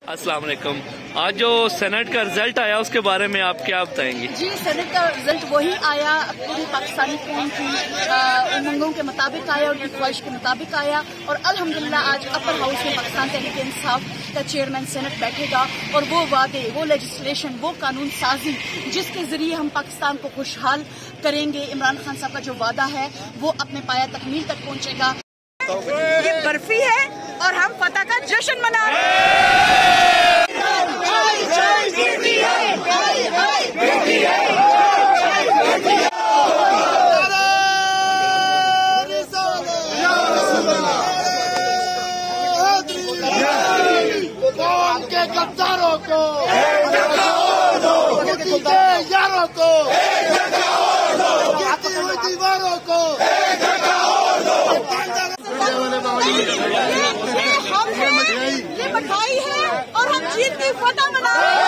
अस्सलाम वालेकुम। आज जो सेनेट का रिजल्ट आया उसके बारे में आप क्या बताएंगे? जी, सेनेट का रिजल्ट वही आया, पूरी पाकिस्तानी कौम की उमंगों के मुताबिक आया, उनकी ख्वाहिश के मुताबिक आया। और अल्हम्दुलिल्लाह आज अपर हाउस में पाकिस्तान तहरीक इंसाफ का चेयरमैन सेनेट बैठेगा और वो वादे, वो लेजिस्लेशन, वो कानून साजी जिसके जरिए हम पाकिस्तान को खुशहाल करेंगे, इमरान खान साहब का जो वादा है वो अपने पाया तकमील तक पहुँचेगा। ये बर्फी है और हम फतह का जश्न मना रहे हैं। गद्दारों को, यारों को, दीवारों को, ये मिठाई है और हम जीत की फतह मना रहे हैं।